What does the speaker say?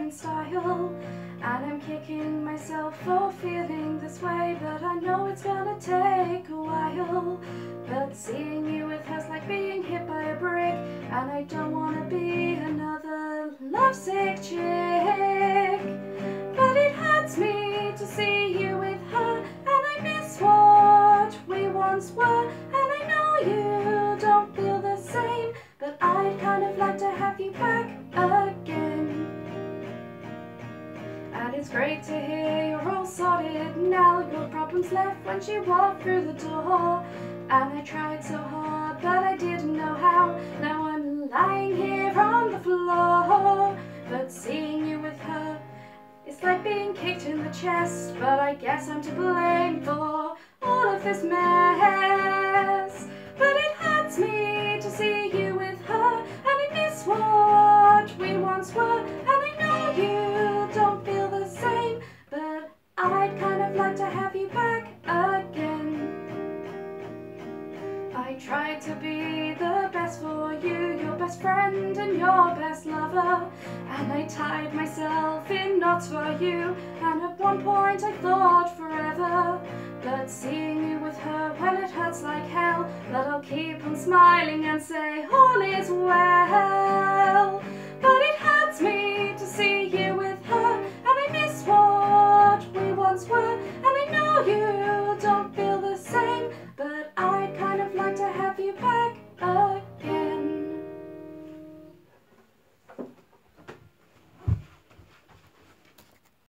in style. And I'm kicking myself for feeling this way, but I know it's gonna take a while. But seeing you with her's like being hit by a brick, and I don't wanna be another lovesick chick. But it hurts me to see you with her, and I miss what we once were. And I know you don't feel the same, but I'd kind of like to have you back again. And it's great to hear you're all sorted now. Your problems left when she walked through the door. And I tried so hard, but I didn't know how. Now I'm lying here on the floor. But seeing you with her, it's like being kicked in the chest. But I guess I'm to blame for all of this mess. But it hurts me to see you with her, and I miss what we once were. And I know you don't feel the same, but I'd kind of like to have you back again. I tried to be the best for you, your best friend and your best lover. And I tied myself in knots for you, and at one point I thought forever. But seeing you with her, well, it hurts like hell. But I'll keep on smiling and say all is well. But it hurts me